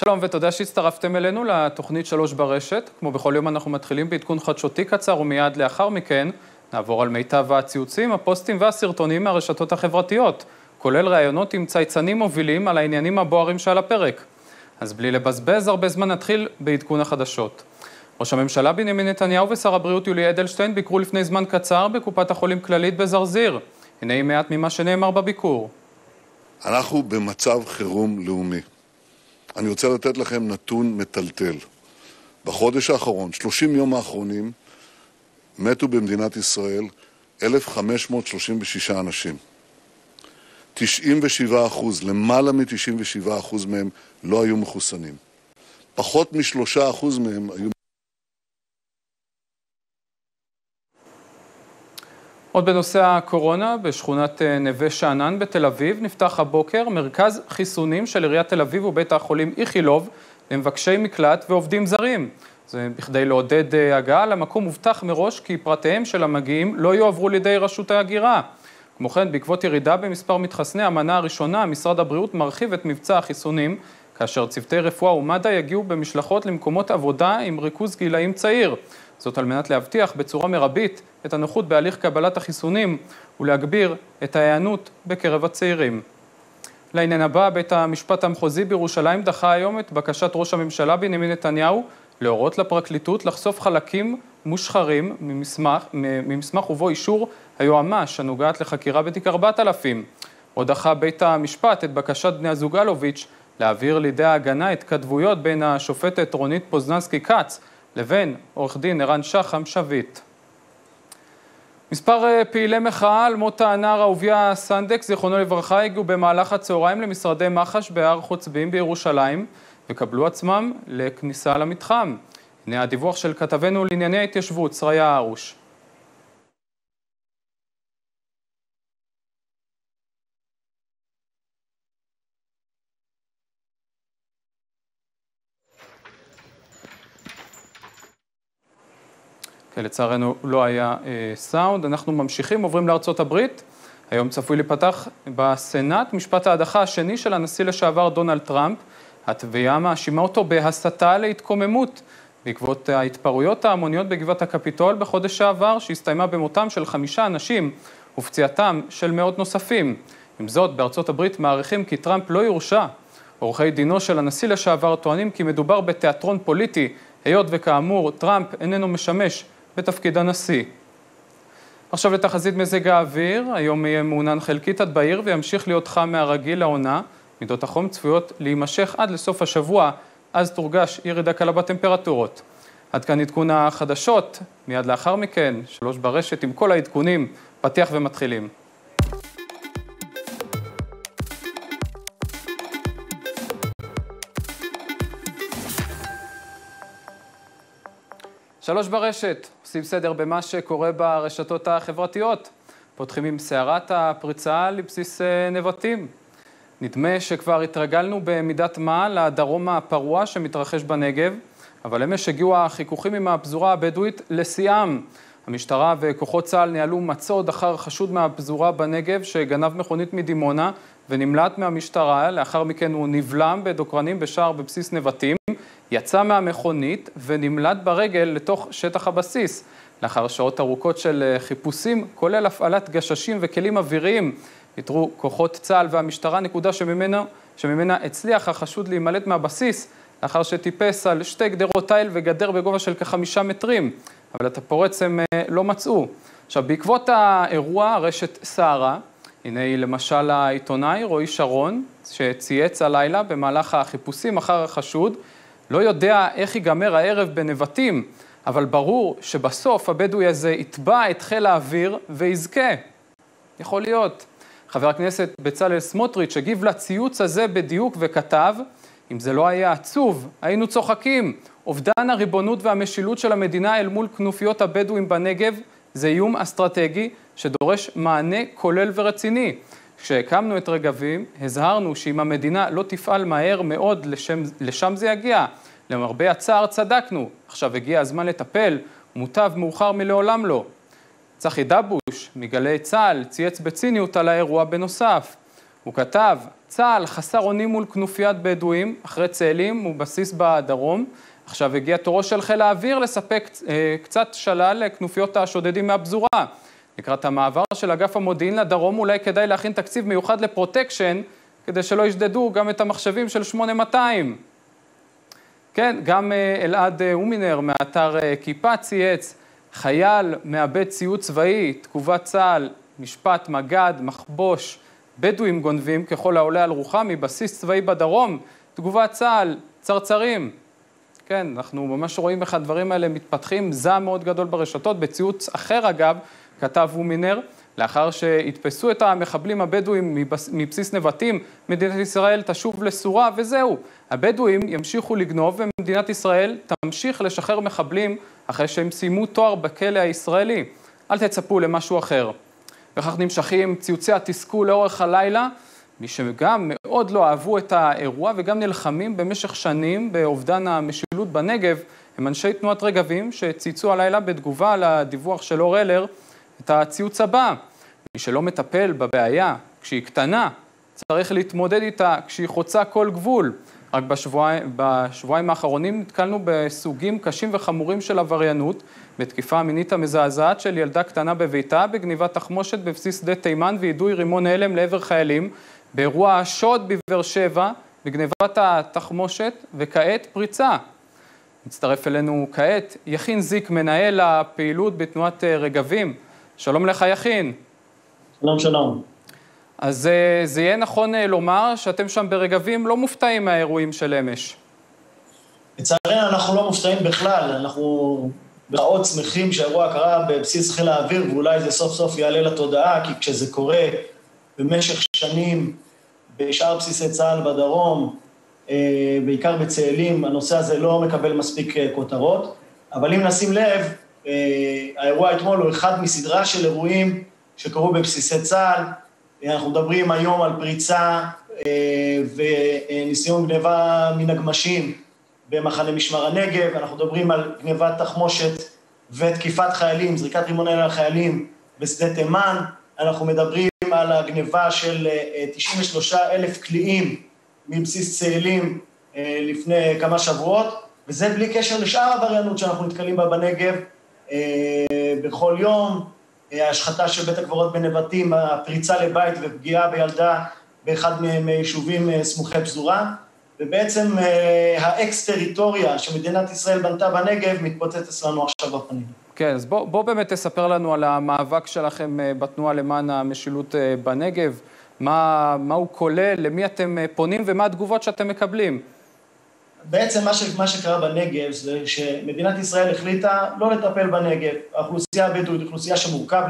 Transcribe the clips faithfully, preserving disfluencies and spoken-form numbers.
שלום ותודה שהצטרפתם אלינו לתוכנית שלוש ברשת. כמו בכל יום אנחנו מתחילים בעדכון חדשותי קצר ומיד לאחר מכן נעבור על מיטב הציוצים, הפוסטים והסרטונים מהרשתות החברתיות, כולל ראיונות עם צייצנים מובילים על העניינים הבוערים שעל הפרק. אז בלי לבזבז הרבה זמן נתחיל בעדכון החדשות. ראש הממשלה בנימין נתניהו ושר הבריאות יולי אדלשטיין ביקרו לפני זמן קצר בקופת החולים כללית בזרזיר. הנה מעט ממה שנאמר בביקור. אנחנו במצב חירום לאומי. אני רוצה לתת לכם נתון מטלטל. בחודש האחרון, שלושים יום האחרונים, מתו במדינת ישראל אלף חמש מאות שלושים ושש אנשים. תשעים ושבעה אחוז, למעלה מ-תשעים ושבעה אחוז מהם לא היו מחוסנים. פחות מ-שלושה אחוז מהם היו... עוד בנושא הקורונה, בשכונת נווה שאנן בתל אביב, נפתח הבוקר מרכז חיסונים של עיריית תל אביב ובית החולים איכילוב למבקשי מקלט ועובדים זרים. זה בכדי לעודד הגעה למקום מובטח מראש כי פרטיהם של המגיעים לא יועברו לידי רשות ההגירה. כמו כן, בעקבות ירידה במספר מתחסני המנה הראשונה, משרד הבריאות מרחיב את מבצע החיסונים, כאשר צוותי רפואה ומד"א יגיעו במשלחות למקומות עבודה עם ריכוז גילאים צעיר. זאת על מנת להבטיח בצורה מרבית את הנוחות בהליך קבלת החיסונים ולהגביר את ההיענות בקרב הצעירים. לעניין הבא, בית המשפט המחוזי בירושלים דחה היום את בקשת ראש הממשלה בנימין נתניהו להורות לפרקליטות לחשוף חלקים מושחרים ממסמך, ממסמך ובו אישור היועמ"ש הנוגעת לחקירה בתיק ארבעת אלפים. עוד דחה בית המשפט את בקשת בני הזוג אלוביץ' להעביר לידי ההגנה את כתבויות בין השופטת רונית פוזננסקי קץ לבין עורך דין ערן שחם שביט. מספר פעילי מחאה על מות הנער אהוביה סנדק, זיכרונו לברכה, הגיעו במהלך הצהריים למשרדי מח"ש בהר חוצבים בירושלים וקבלו עצמם לכניסה למתחם. הנה הדיווח של כתבנו לענייני ההתיישבות, שריה ארוש. לצערנו לא היה אה, סאונד. אנחנו ממשיכים, עוברים לארצות הברית. היום צפוי לפתח בסנאט משפט ההדחה השני של הנשיא לשעבר דונלד טראמפ. התביעה מאשימה אותו בהסתה להתקוממות בעקבות ההתפרעויות ההמוניות בגבעת הקפיטול בחודש שעבר, שהסתיימה במותם של חמישה אנשים ופציעתם של מאות נוספים. עם זאת, בארצות הברית מעריכים כי טראמפ לא יורשע. עורכי דינו של הנשיא לשעבר טוענים כי מדובר בתיאטרון פוליטי, היות וכאמור טראמפ איננו משמש בתפקיד הנשיא. עכשיו לתחזית מזג האוויר, היום יהיה מעונן חלקית עד בעיר וימשיך להיות חם מהרגיל לעונה. מידות החום צפויות להימשך עד לסוף השבוע, אז תורגש ירידה קלה בטמפרטורות. עד כאן עדכון החדשות, מיד לאחר מכן, שלוש ברשת עם כל העדכונים, פתיח ומתחילים. שלוש ברשת, עושים סדר במה שקורה ברשתות החברתיות. פותחים עם סערת הפריצה לבסיס נבטים. נדמה שכבר התרגלנו במידת מה לדרום הפרוע שמתרחש בנגב, אבל אמש הגיעו החיכוכים עם הפזורה הבדואית לשיאם. המשטרה וכוחות צה"ל ניהלו מצוד אחר חשוד מהפזורה בנגב שגנב מכונית מדימונה ונמלט מהמשטרה. לאחר מכן הוא נבלם בדוקרנים בשער בבסיס נבטים, יצא מהמכונית ונמלט ברגל לתוך שטח הבסיס. לאחר שעות ארוכות של חיפושים, כולל הפעלת גששים וכלים אוויריים, יתרו כוחות צה"ל והמשטרה נקודה שממנה, שממנה הצליח החשוד להימלט מהבסיס, לאחר שטיפס על שתי גדרות תיל וגדר בגובה של כחמישה מטרים, אבל את הפורץ הם לא מצאו. עכשיו, בעקבות האירוע, הרשת סערה, הנה למשל העיתונאי רועי שרון, שצייץ הלילה במהלך החיפושים אחר החשוד, לא יודע איך ייגמר הערב בנבטים, אבל ברור שבסוף הבדואי הזה יתבע את חיל האוויר ויזכה. יכול להיות. חבר הכנסת בצלאל סמוטריץ' הגיב לציוץ הזה בדיוק וכתב, אם זה לא היה עצוב, היינו צוחקים. אובדן הריבונות והמשילות של המדינה אל מול כנופיות הבדואים בנגב, זה איום אסטרטגי שדורש מענה כולל ורציני. כשהקמנו את רגבים, הזהרנו שאם המדינה לא תפעל מהר מאוד לשם, לשם זה יגיע. למרבה הצער צדקנו, עכשיו הגיע הזמן לטפל, מוטב מאוחר מלעולם לא. צחי דבוש, מגלי צה"ל, צייץ בציניות על האירוע בנוסף. הוא כתב, צה"ל חסר אונים מול כנופיית בדואים, אחרי צאלים ובסיס בדרום. עכשיו הגיע תורו של חיל האוויר לספק אה, קצת שלל לכנופיות השודדים מהפזורה. לקראת המעבר של אגף המודיעין לדרום, אולי כדאי להכין תקציב מיוחד לפרוטקשן, כדי שלא ישדדו גם את המחשבים של שמונה מאתיים. כן, גם אלעד אומינר מאתר כיפה צייץ, חייל מאבד ציוד צבאי, תגובת צה"ל, משפט מג"ד, מחבוש, בדואים גונבים ככל העולה על רוחם מבסיס צבאי בדרום, תגובת צה"ל, צרצרים. כן, אנחנו ממש רואים איך הדברים האלה מתפתחים, זעם מאוד גדול ברשתות, בציוץ אחר אגב, כתב אומינר, לאחר שהתפסו את המחבלים הבדואים מבסיס נבטים, מדינת ישראל תשוב לסורה, וזהו. הבדואים ימשיכו לגנוב, ומדינת ישראל תמשיך לשחרר מחבלים אחרי שהם סיימו תואר בכלא הישראלי. אל תצפו למשהו אחר. וכך נמשכים ציוצי התסכול לאורך הלילה, מי שגם מאוד לא אהבו את האירוע וגם נלחמים במשך שנים באובדן המשילות בנגב, הם אנשי תנועת רגבים שציצו הלילה בתגובה לדיווח של אור אלר את הציוץ הבא. מי שלא מטפל בבעיה כשהיא קטנה, צריך להתמודד איתה כשהיא חוצה כל גבול. רק בשבועיים, בשבועיים האחרונים נתקלנו בסוגים קשים וחמורים של עבריינות, בתקיפה המינית המזעזעת של ילדה קטנה בביתה, בגניבת תחמושת בבסיס שדה תימן ויידוי רימון הלם לעבר חיילים, באירוע השוד בבאר שבע, בגניבת התחמושת וכעת פריצה. מצטרף אלינו כעת יכין זיק, מנהל הפעילות בתנועת רגבים. שלום לך יכין. שלום שלום. אז זה יהיה נכון לומר שאתם שם ברגבים לא מופתעים מהאירועים של אמש. לצערנו אנחנו לא מופתעים בכלל, אנחנו מאוד שמחים שהאירוע קרה בבסיס חיל האוויר, ואולי זה סוף סוף יעלה לתודעה, כי כשזה קורה במשך שנים בשאר בסיסי צה"ל בדרום, בעיקר בצאלים, הנושא הזה לא מקבל מספיק כותרות, אבל אם נשים לב, האירוע אתמול הוא אחד מסדרה של אירועים שקרו בבסיסי צה"ל. אנחנו מדברים היום על פריצה וניסיון גניבה מן הגמשים במחנה משמר הנגב, אנחנו מדברים על גניבת תחמושת ותקיפת חיילים, זריקת רימון הלם על חיילים בשדה תימן, אנחנו מדברים על הגניבה של תשעים ושלושה אלף קליעים מבסיס צאלים לפני כמה שבועות, וזה בלי קשר לשאר העבריינות שאנחנו נתקלים בה בנגב בכל יום, השחתה של בית הקברות בנבטים, הפריצה לבית ופגיעה בילדה באחד מיישובים סמוכי פזורה, ובעצם האקס-טריטוריה שמדינת ישראל בנתה בנגב מתפוצצת לנו עכשיו בפנים. כן, אז בוא, בוא באמת תספר לנו על המאבק שלכם בתנועה למען המשילות בנגב, מה, מה הוא כולל, למי אתם פונים ומה התגובות שאתם מקבלים. בעצם מה, ש, מה שקרה בנגב זה שמדינת ישראל החליטה לא לטפל בנגב. האוכלוסייה הבדואית, אוכלוסייה שמורכב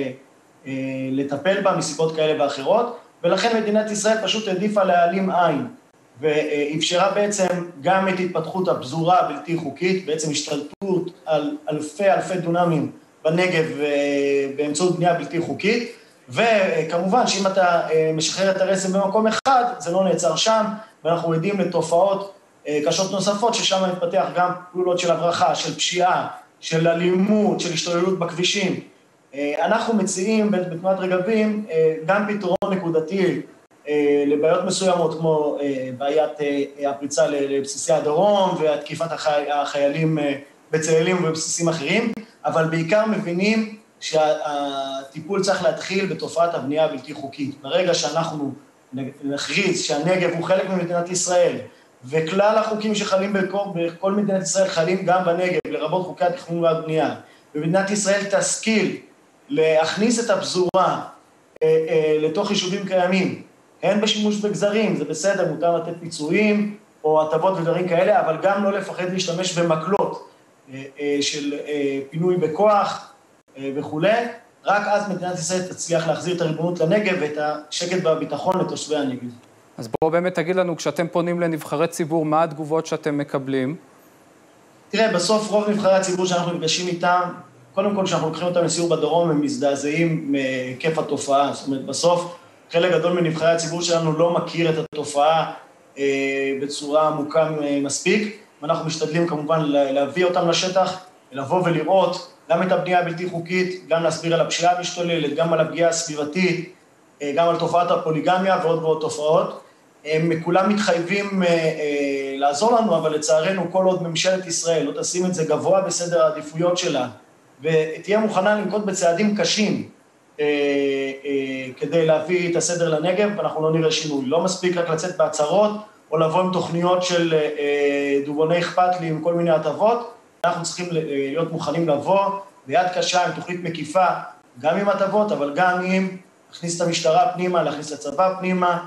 לטפל בה מסיבות כאלה ואחרות, ולכן מדינת ישראל פשוט העדיפה להעלים עין, ואפשרה בעצם גם את התפתחות הפזורה הבלתי חוקית, בעצם השתלטות על אלפי אלפי דונמים בנגב באמצעות בנייה בלתי חוקית, וכמובן שאם אתה משחרר את הרסן במקום אחד, זה לא נעצר שם, ואנחנו עדים לתופעות קשות נוספות, ששם מתפתח גם פעולות של הברחה, של פשיעה, של אלימות, של השתוללות בכבישים. אנחנו מציעים בתנועת רגבים גם פתרון נקודתי לבעיות מסוימות, כמו בעיית הפריצה לבסיסי הדרום, והתקיפת החיילים בצאלים ובבסיסים אחרים, אבל בעיקר מבינים שהטיפול צריך להתחיל בתופעת הבנייה הבלתי חוקית. ברגע שאנחנו נכריז שהנגב הוא חלק ממדינת ישראל, וכלל החוקים שחלים בכל, בכל מדינת ישראל חלים גם בנגב, לרבות חוקי התכנון והבנייה, ומדינת ישראל תשכיל להכניס את הפזורה אה, אה, לתוך יישובים קיימים, הן בשימוש בגזרים, זה בסדר, מותר לתת פיצויים או הטבות ודברים כאלה, אבל גם לא לפחד להשתמש במקלות אה, אה, של אה, פינוי בכוח אה, וכו'. רק אז מדינת ישראל תצליח להחזיר את הריבונות לנגב ואת השקט והביטחון לתושבי הנגב. אז בואו באמת תגיד לנו, כשאתם פונים לנבחרי ציבור, מה התגובות שאתם מקבלים? תראה, בסוף רוב נבחרי הציבור שאנחנו נפגשים איתם, קודם כל שאנחנו לוקחים אותם לסיור בדרום, הם מזדעזעים מכיף התופעה. זאת אומרת, בסוף חלק גדול מנבחרי הציבור שלנו לא מכיר את התופעה אה, בצורה עמוקה מספיק, ואנחנו משתדלים כמובן להביא אותם לשטח, לבוא ולראות גם את הבנייה הבלתי חוקית, גם להסביר על הפשיעה המשתוללת, גם על הפגיעה הסביבתית, גם על תופעת הפוליגמיה ועוד ועוד תופעות. הם כולם מתחייבים לעזור לנו, אבל לצערנו כל עוד ממשלת ישראל לא תשים את זה גבוה בסדר העדיפויות שלה, ותהיה מוכנה לנקוט בצעדים קשים כדי להביא את הסדר לנגב, אנחנו לא נראה שינוי. לא מספיק רק לצאת בהצהרות, או לבוא עם תוכניות של דובוני אכפת לי עם כל מיני הטבות, אנחנו צריכים להיות מוכנים לבוא ביד קשה עם תוכנית מקיפה, גם עם הטבות, אבל גם עם להכניס את המשטרה פנימה, להכניס את הצבא פנימה,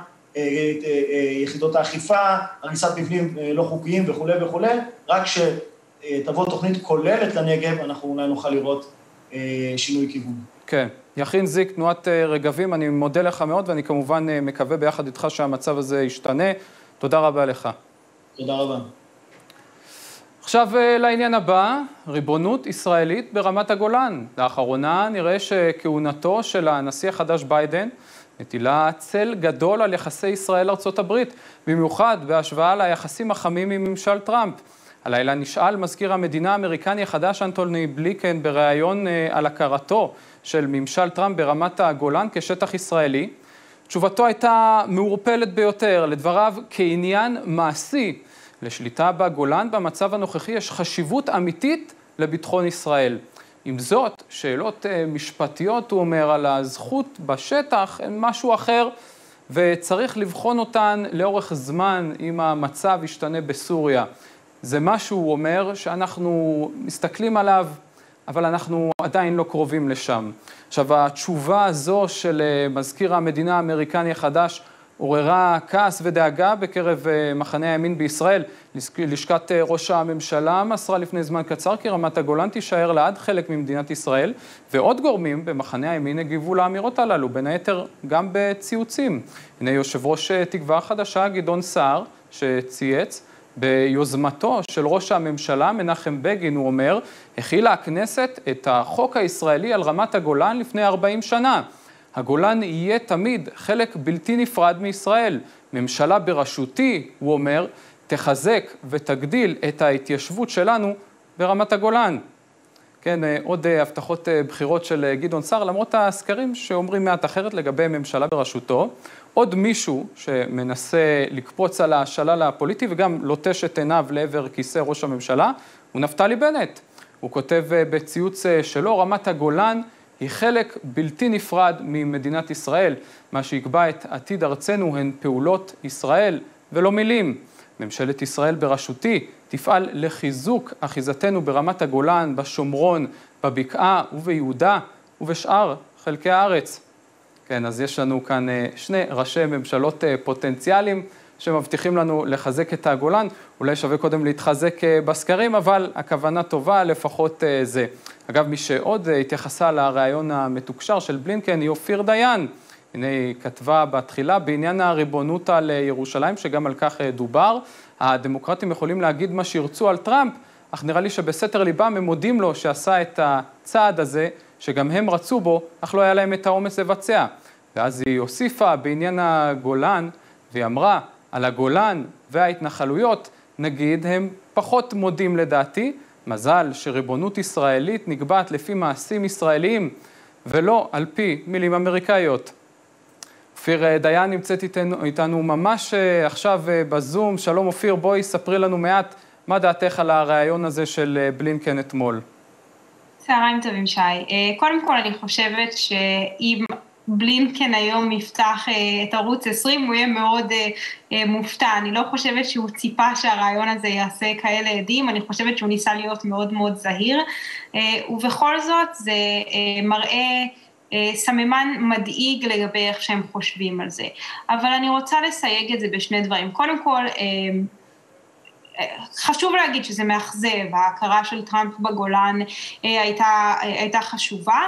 יחידות האכיפה, הריסת מבנים לא חוקיים וכו' וכו', רק שתבוא תוכנית כוללת לנגב, אנחנו אולי נוכל לראות שינוי כיוון. כן. יכין זיק, תנועת רגבים, אני מודה לך מאוד, ואני כמובן מקווה ביחד איתך שהמצב הזה ישתנה. תודה רבה לך. תודה רבה. עכשיו לעניין הבא, ריבונות ישראלית ברמת הגולן. לאחרונה נראה שכהונתו של הנשיא החדש ביידן נטילה צל גדול על יחסי ישראל-ארצות הברית, במיוחד בהשוואה ליחסים החמים עם ממשל טראמפ. הלילה נשאל מזכיר המדינה האמריקני החדש אנטוני בלינקן בריאיון על הכרתו של ממשל טראמפ ברמת הגולן כשטח ישראלי. תשובתו הייתה מעורפלת ביותר, לדבריו כעניין מעשי. לשליטה בגולן במצב הנוכחי יש חשיבות אמיתית לביטחון ישראל. עם זאת, שאלות משפטיות, הוא אומר, על הזכות בשטח, הן משהו אחר, וצריך לבחון אותן לאורך זמן אם המצב ישתנה בסוריה. זה משהו, הוא אומר, שאנחנו מסתכלים עליו, אבל אנחנו עדיין לא קרובים לשם. עכשיו, התשובה הזו של מזכיר המדינה האמריקני החדש עוררה כעס ודאגה בקרב מחנה הימין בישראל. לשכת ראש הממשלה מסרה לפני זמן קצר כי רמת הגולן תישאר לעד חלק ממדינת ישראל, ועוד גורמים במחנה הימין הגיבו לאמירות הללו, בין היתר גם בציוצים. הנה יושב ראש תקווה חדשה גדעון סער שצייץ, ביוזמתו של ראש הממשלה מנחם בגין, הוא אומר, הכילה הכנסת את החוק הישראלי על רמת הגולן לפני ארבעים שנה. הגולן יהיה תמיד חלק בלתי נפרד מישראל. ממשלה בראשותי, הוא אומר, תחזק ותגדיל את ההתיישבות שלנו ברמת הגולן. כן, עוד הבטחות בחירות של גדעון סער, למרות הסקרים שאומרים מעט אחרת לגבי ממשלה בראשותו. עוד מישהו שמנסה לקפוץ על השלל הפוליטי וגם לוטש את עיניו לעבר כיסא ראש הממשלה, הוא נפתלי בנט. הוא כותב בציוץ שלו, רמת הגולן היא חלק בלתי נפרד ממדינת ישראל. מה שיקבע את עתיד ארצנו הן פעולות ישראל ולא מילים. ממשלת ישראל בראשותי תפעל לחיזוק אחיזתנו ברמת הגולן, בשומרון, בבקעה וביהודה ובשאר חלקי הארץ. כן, אז יש לנו כאן שני ראשי ממשלות פוטנציאליים שמבטיחים לנו לחזק את הגולן. אולי שווה קודם להתחזק בסקרים, אבל הכוונה טובה, לפחות זה. אגב, מי שעוד התייחסה לרעיון המתוקשר של בלינקן היא אופיר דיין. הנה היא כתבה בתחילה בעניין הריבונות על ירושלים, שגם על כך דובר. הדמוקרטים יכולים להגיד מה שירצו על טראמפ, אך נראה לי שבסתר ליבם הם מודים לו שעשה את הצעד הזה, שגם הם רצו בו, אך לא היה להם את האומץ לבצע. ואז היא הוסיפה בעניין הגולן, והיא אמרה, על הגולן וההתנחלויות, נגיד, הם פחות מודים לדעתי, מזל שריבונות ישראלית נקבעת לפי מעשים ישראליים, ולא על פי מילים אמריקאיות. אופיר דיין נמצאת איתנו, איתנו ממש עכשיו בזום. שלום אופיר, בואי ספרי לנו מעט מה דעתך על הרעיון הזה של בלינקן אתמול. צהריים טובים שי. קודם כל אני חושבת שאם בלינקן היום יפתח את ערוץ עשרים, הוא יהיה מאוד מופתע. אני לא חושבת שהוא ציפה שהרעיון הזה יעשה כאלה עדים, אני חושבת שהוא ניסה להיות מאוד מאוד זהיר, ובכל זאת זה מראה סממן מדאיג לגבי איך שהם חושבים על זה. אבל אני רוצה לסייג את זה בשני דברים. קודם כל, חשוב להגיד שזה מאכזב, ההכרה של טראמפ בגולן הייתה, הייתה חשובה,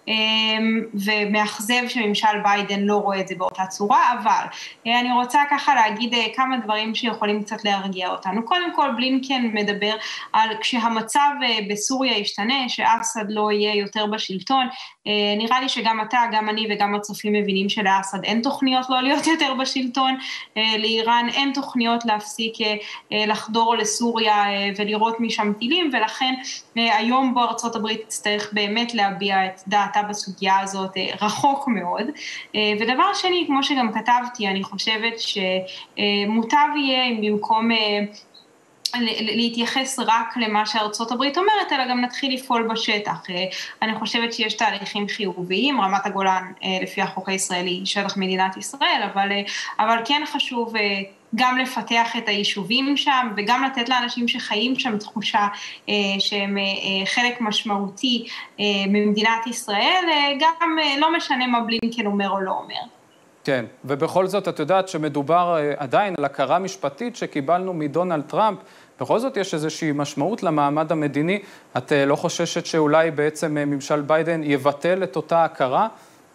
ומאכזב שממשל ביידן לא רואה את זה באותה צורה, אבל אני רוצה ככה להגיד כמה דברים שיכולים קצת להרגיע אותנו. קודם כל, בלינקן מדבר על כשהמצב בסוריה ישתנה, שאסד לא יהיה יותר בשלטון. נראה לי שגם אתה, גם אני וגם הצופים מבינים שלאסד אין תוכניות לא להיות יותר בשלטון, לאיראן אין תוכניות להפסיק לחדור לחזור לסוריה ולראות משם טילים, ולכן היום בו ארצות הברית תצטרך באמת להביע את דעתה בסוגיה הזאת רחוק מאוד. ודבר שני, כמו שגם כתבתי, אני חושבת שמוטב יהיה אם במקום להתייחס רק למה שארצות הברית אומרת, אלא גם נתחיל לפעול בשטח. אני חושבת שיש תהליכים חיוביים, רמת הגולן לפי החוק הישראלי, שטח מדינת ישראל, אבל, אבל כן חשוב גם לפתח את היישובים שם, וגם לתת לאנשים שחיים שם תחושה שהם חלק משמעותי ממדינת ישראל, גם לא משנה מה בלינקן אומר או לא אומר. כן, ובכל זאת את יודעת שמדובר עדיין על הכרה משפטית שקיבלנו מדונלד טראמפ, בכל זאת יש איזושהי משמעות למעמד המדיני. את לא חוששת שאולי בעצם ממשל ביידן יבטל את אותה הכרה?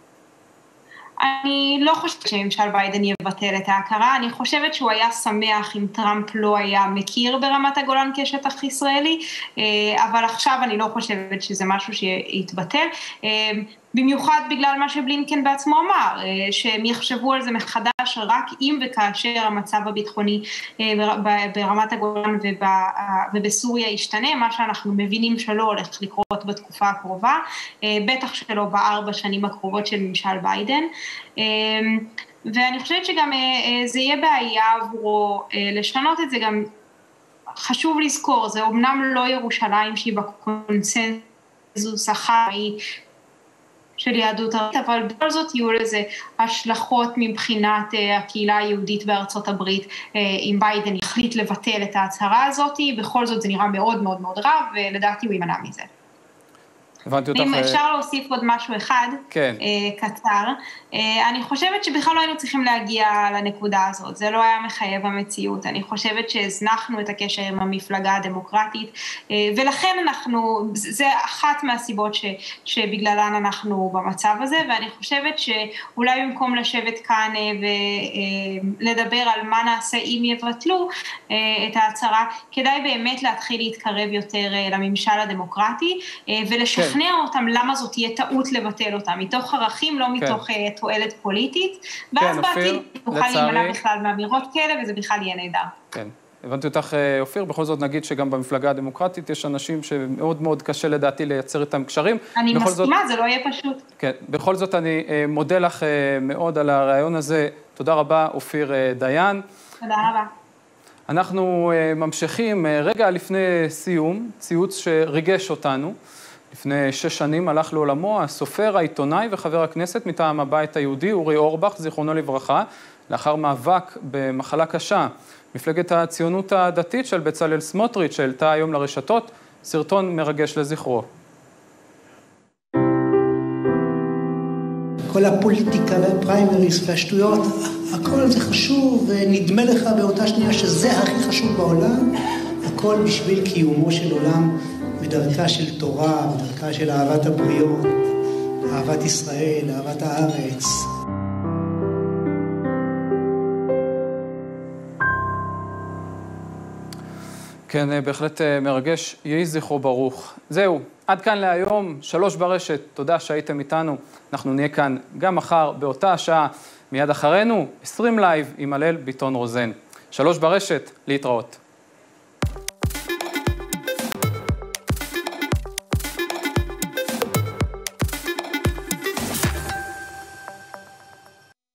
אני לא חושבת שממשל ביידן יבטל את ההכרה, אני חושבת שהוא היה שמח אם טראמפ לא היה מכיר ברמת הגולן כשטח ישראלי, אבל עכשיו אני לא חושבת שזה משהו שיתבטל, במיוחד בגלל מה שבלינקן בעצמו אמר, שהם יחשבו על זה מחדש רק אם וכאשר המצב הביטחוני ברמת הגולן ובסוריה ישתנה, מה שאנחנו מבינים שלא הולך לקרות בתקופה הקרובה, בטח שלא בארבע שנים הקרובות של ממשל ביידן, ואני חושבת שגם זה יהיה בעיה עבורו לשנות את זה. גם חשוב לזכור, זה אומנם לא ירושלים שהיא בקונסנזוס החי של יהדות ארצות, אבל בכל זאת יהיו לזה השלכות מבחינת הקהילה היהודית בארצות הברית, אם ביידן יחליט לבטל את ההצהרה הזאת, בכל זאת זה נראה מאוד מאוד מאוד רע, ולדעתי הוא יימנע מזה. הבנתי אותך. אם אפשר להוסיף עוד משהו אחד, כן. קצר, אני חושבת שבכלל לא היינו צריכים להגיע לנקודה הזאת, זה לא היה מחייב המציאות, אני חושבת שהזנחנו את הקשר עם המפלגה הדמוקרטית, ולכן אנחנו, זה אחת מהסיבות ש, שבגללן אנחנו במצב הזה, ואני חושבת שאולי במקום לשבת כאן ולדבר על מה נעשה אם יבטלו את ההצהרה, כדאי באמת להתחיל להתקרב יותר לממשל הדמוקרטי, ולשכנע כן. אותם למה זאת תהיה טעות לבטל אותם, מתוך ערכים, לא מתוך כן. תועלת פוליטית, ואז כן, בעתיד תוכל להימנע בכלל מאמירות כאלה, וזה בכלל יהיה נהדר. כן, הבנתי אותך אופיר, בכל זאת נגיד שגם במפלגה הדמוקרטית יש אנשים שמאוד מאוד קשה לדעתי לייצר איתם קשרים. אני מסכימה, זאת, זה לא יהיה פשוט. כן, בכל זאת אני מודה לך מאוד על הרעיון הזה, תודה רבה אופיר דיין. תודה רבה. אנחנו ממשיכים רגע לפני סיום, ציוץ שריגש אותנו. לפני שש שנים הלך לעולמו הסופר, העיתונאי וחבר הכנסת מטעם הבית היהודי, אורי אורבך, זיכרונו לברכה, לאחר מאבק במחלה קשה. מפלגת הציונות הדתית של בצלאל סמוטריץ' שהעלתה היום לרשתות, סרטון מרגש לזכרו. כל הפוליטיקה והפריימריס והשטויות, הכל זה חשוב, ונדמה לך באותה שנייה שזה הכי חשוב בעולם, הכל בשביל קיומו של עולם, בדרכה של תורה, בדרכה של אהבת הבריות, אהבת ישראל, אהבת הארץ. כן, בהחלט מרגש, יהי זכרו ברוך. זהו, עד כאן להיום, שלוש ברשת, תודה שהייתם איתנו. אנחנו נהיה כאן גם מחר באותה השעה, מיד אחרינו, עשרים לייב עם הלל ביטון רוזן. שלוש ברשת, להתראות.